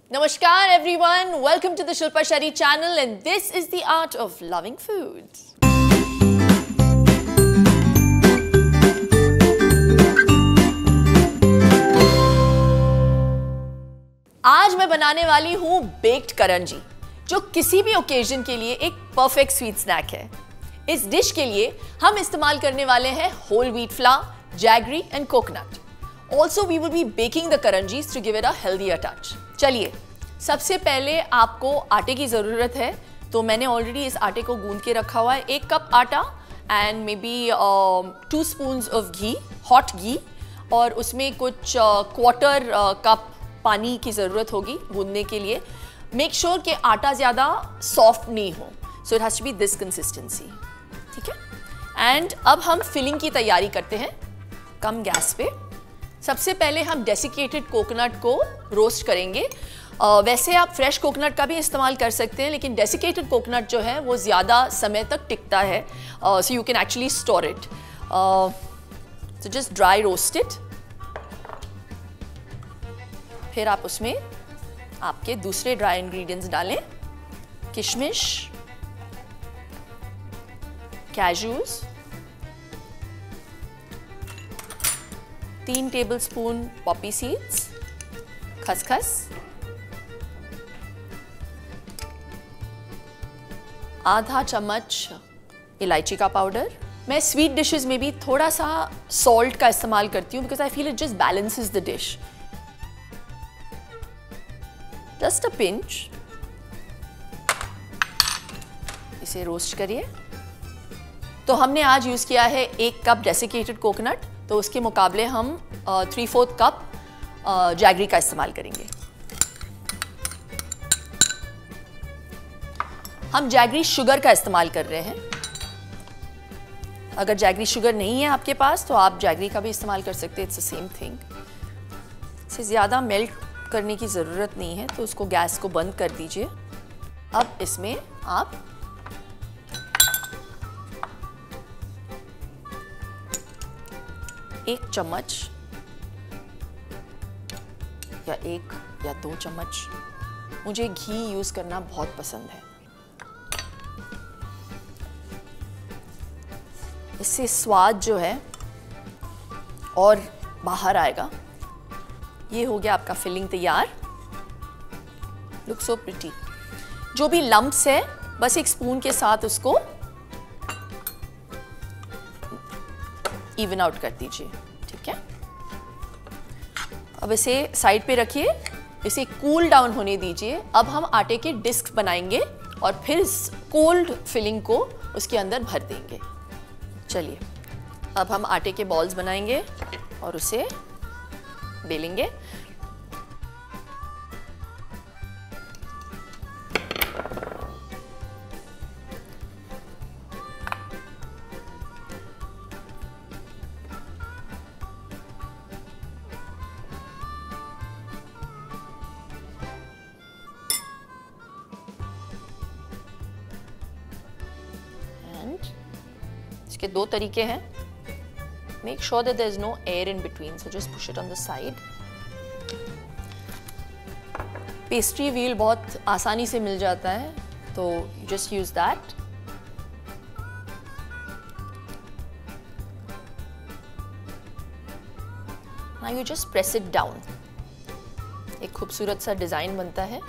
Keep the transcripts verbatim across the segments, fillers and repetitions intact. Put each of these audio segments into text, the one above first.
Namaskar everyone, welcome to the Shilpa Shetty channel and this is the art of loving food. आज मैं बनाने वाली हूँ baked Karanji, जो किसी भी ओकेजन के लिए एक परफेक्ट स्वीट स्नैक है। इस डिश के लिए हम इस्तेमाल करने वाले हैं whole wheat flour, jaggery and coconut. Also we will be baking the karanjis to give it a healthier touch. चलिए, सबसे पहले आपको आटे की ज़रूरत है, तो मैंने ऑलरेडी इस आटे को गूंद के रखा हुआ है। एक कप आटा and maybe two spoons of ghee, hot ghee, और उसमें कुछ क्वार्टर कप पानी की ज़रूरत होगी गूंदने के लिए। मेक श्योर कि आटा ज़्यादा सॉफ्ट नहीं हो, so it has to be this consistency, ठीक है। एंड अब हम फिलिंग की तैयारी करते हैं कम गैस पे। सबसे पहले हम डेसिकेटेड कोकोनट को रोस्ट करेंगे। uh, वैसे आप फ्रेश कोकोनट का भी इस्तेमाल कर सकते हैं, लेकिन डेसिकेटेड कोकोनट जो है वो ज़्यादा समय तक टिकता है, so you can actually store it. So just dry roast it. फिर आप उसमें आपके दूसरे ड्राई इंग्रेडिएंट्स डालें, किशमिश, कैशूज, तीन टेबलस्पून पॉपी सीड्स, खसखस, आधा चम्मच इलायची का पाउडर। मैं स्वीट डिशेस में भी थोड़ा सा सॉल्ट का इस्तेमाल करती हूँ because I feel it just balances the dish. Just a pinch. इसे रोस्ट करिए। तो हमने आज यूज़ किया है एक कप डेसिकेटेड कोकोनट, तो उसके मुकाबले हम थ्री फोर्थ कप जैगरी का इस्तेमाल करेंगे। हम जैगरी शुगर का इस्तेमाल कर रहे हैं। अगर जैगरी शुगर नहीं है आपके पास तो आप जैगरी का भी इस्तेमाल कर सकते हैं, इट्स द सेम थिंग। इसे ज़्यादा मेल्ट करने की ज़रूरत नहीं है, तो उसको गैस को बंद कर दीजिए। अब इसमें आप एक चम्मच या एक या दो चम्मच, मुझे घी यूज़ करना बहुत पसंद है, इससे स्वाद जो है और बाहर आएगा। ये हो गया आपका फिलिंग तैयार। Look so pretty. जो भी लम्प्स है बस एक स्पून के साथ उसको इवन आउट कर दीजिए, ठीक है। अब इसे साइड पे रखिए, इसे कूल डाउन होने दीजिए। अब हम आटे के डिस्क बनाएंगे और फिर इस कोल्ड फिलिंग को उसके अंदर भर देंगे। चलिए, अब हम आटे के बॉल्स बनाएंगे और उसे बेलेंगे। इसके दो तरीके हैं। Make sure that there is no air in between, so just push it on the side. Pastry wheel बहुत आसानी से मिल जाता है, तो just use that. Now you just press it down. एक खूबसूरत सा डिजाइन बनता है।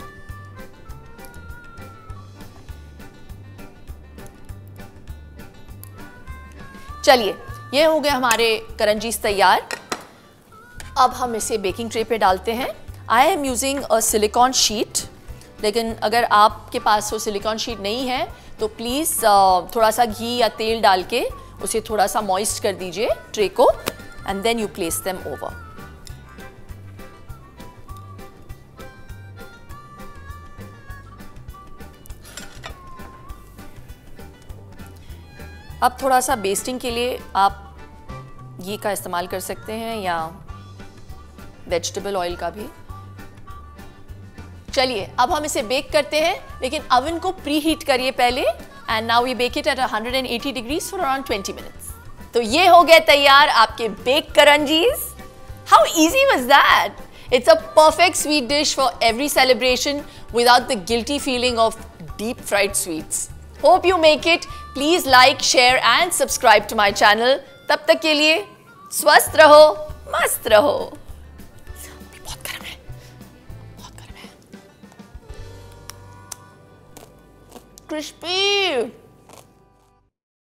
चलिए, ये हो गए हमारे करंजीज तैयार। अब हम इसे बेकिंग ट्रे पे डालते हैं। I am using a silicone sheet, लेकिन अगर आपके पास वो सिलिकॉन शीट नहीं है तो प्लीज़ थोड़ा सा घी या तेल डाल के उसे थोड़ा सा मॉइस्ट कर दीजिए ट्रे को, and then you place them over. अब थोड़ा सा बेस्टिंग के लिए आप घी का इस्तेमाल कर सकते हैं या वेजिटेबल ऑयल का भी। चलिए, अब हम इसे बेक करते हैं, लेकिन अवन को प्री हीट करिए पहले। And now we bake it at one hundred eighty degrees for around twenty minutes. तो ये हो गए तैयार आपके bake karanjis. How easy was that? It's a perfect sweet dish for every celebration without the guilty feeling of deep fried sweets. Hope you make it. Please like, share and subscribe to my channel. तब तक के लिए स्वस्थ रहो, मस्त रहो. बहुत गर्म है, बहुत गर्म है. Crispy.